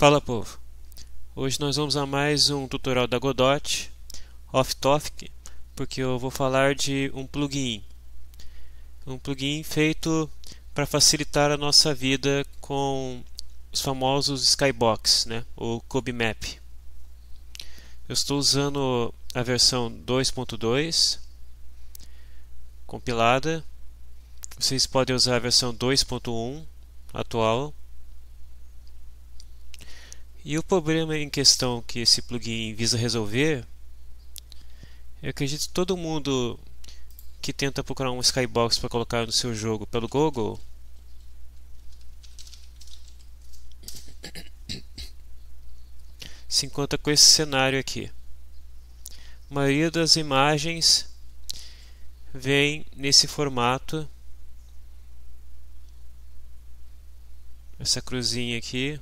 Fala, povo! Hoje nós vamos a mais um tutorial da Godot, off-topic, porque eu vou falar de um plugin feito para facilitar a nossa vida com os famosos Skybox, né, ou CubeMap. Eu estou usando a versão 2.2 compilada. Vocês podem usar a versão 2.1 atual. E o problema em questão que esse plugin visa resolver, eu acredito que todo mundo que tenta procurar um Skybox para colocar no seu jogo pelo Google se encontra com esse cenário aqui. A maioria das imagens vem nesse formato, essa cruzinha aqui,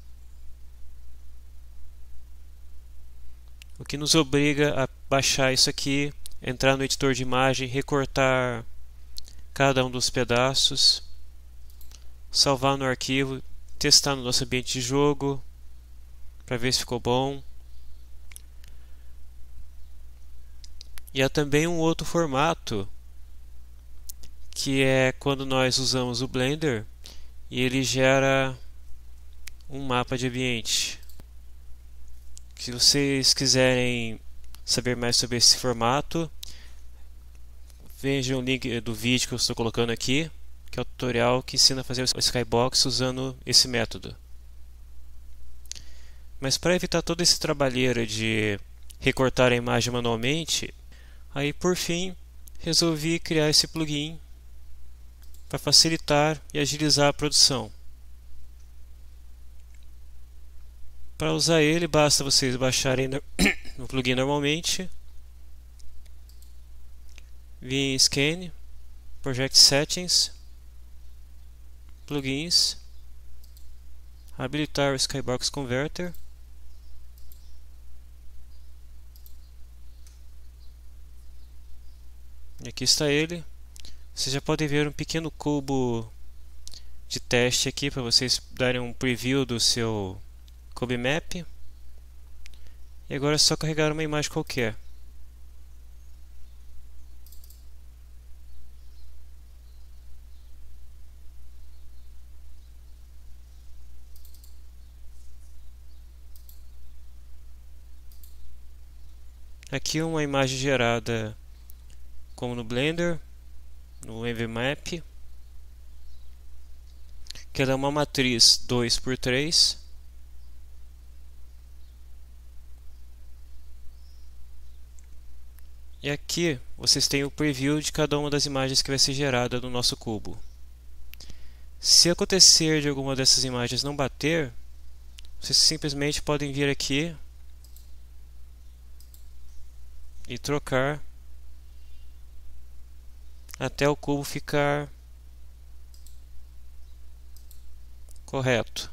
o que nos obriga a baixar isso aqui, entrar no editor de imagem, recortar cada um dos pedaços, salvar no arquivo, testar no nosso ambiente de jogo para ver se ficou bom. E há também um outro formato, que é quando nós usamos o Blender e ele gera um mapa de ambiente. Se vocês quiserem saber mais sobre esse formato, vejam o link do vídeo que eu estou colocando aqui, que é o tutorial que ensina a fazer o Skybox usando esse método. Mas para evitar toda esse trabalheira de recortar a imagem manualmente, aí por fim resolvi criar esse plugin para facilitar e agilizar a produção. Para usar ele, basta vocês baixarem no plugin normalmente, vir em Scan, Project Settings, Plugins, habilitar o Skybox Converter, e aqui está ele. Vocês já podem ver um pequeno cubo de teste aqui para vocês darem um preview do seu CubeMap. E agora é só carregar uma imagem qualquer. Aqui uma imagem gerada como no Blender, no MVMap, que ela é uma matriz 2x3. E aqui vocês têm o preview de cada uma das imagens que vai ser gerada no nosso cubo. Se acontecer de alguma dessas imagens não bater, vocês simplesmente podem vir aqui e trocar até o cubo ficar correto.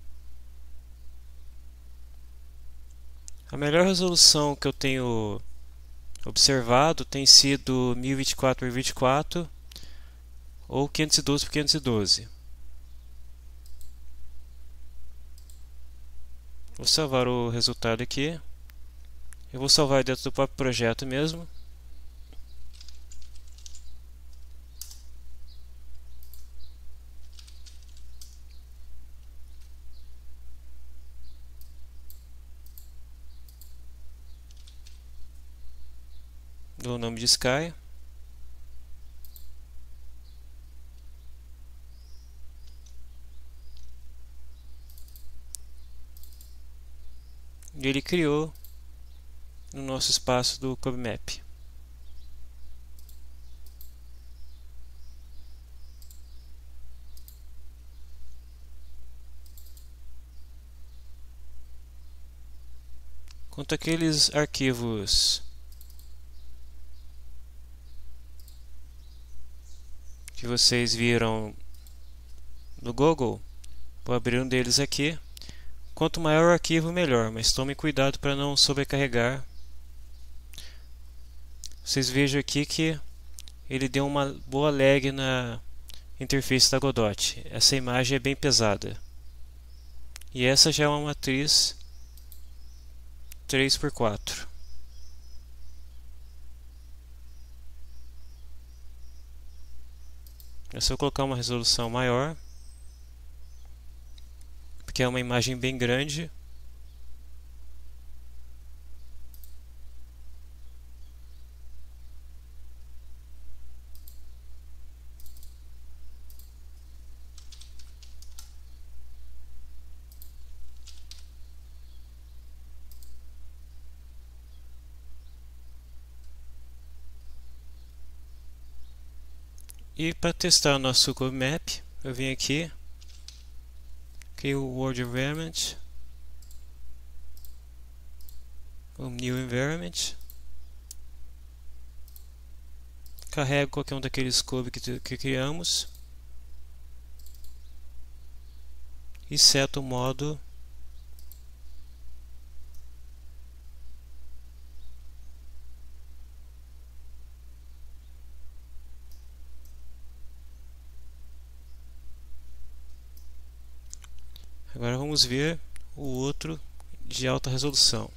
A melhor resolução que eu tenho observado tem sido 1024x24 ou 512x512. Vou salvar o resultado aqui. Eu vou salvar dentro do próprio projeto mesmo. Dou o nome de Sky. E ele criou no nosso espaço do CubeMap. Quanto àqueles arquivos que vocês viram no Google, vou abrir um deles aqui. Quanto maior o arquivo, melhor, mas tome cuidado para não sobrecarregar. Vocês vejam aqui que ele deu uma boa lag na interface da Godot. Essa imagem é bem pesada. E essa já é uma matriz 3x4. É só colocar uma resolução maior, porque é uma imagem bem grande. E para testar o nosso Cube Map, eu vim aqui, crio o World Environment, o New Environment, carrego qualquer um daqueles cubes que criamos e seto o modo Agora vamos ver o outro de alta resolução.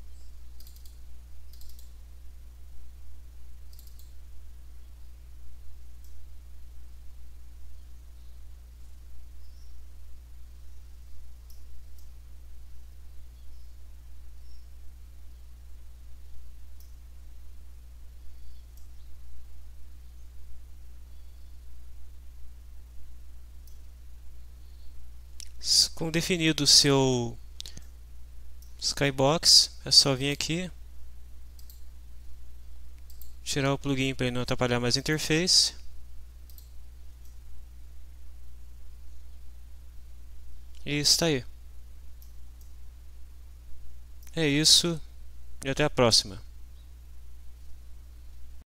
Com definido o seu Skybox, é só vir aqui, tirar o plugin para ele não atrapalhar mais a interface. E está aí. É isso, e até a próxima.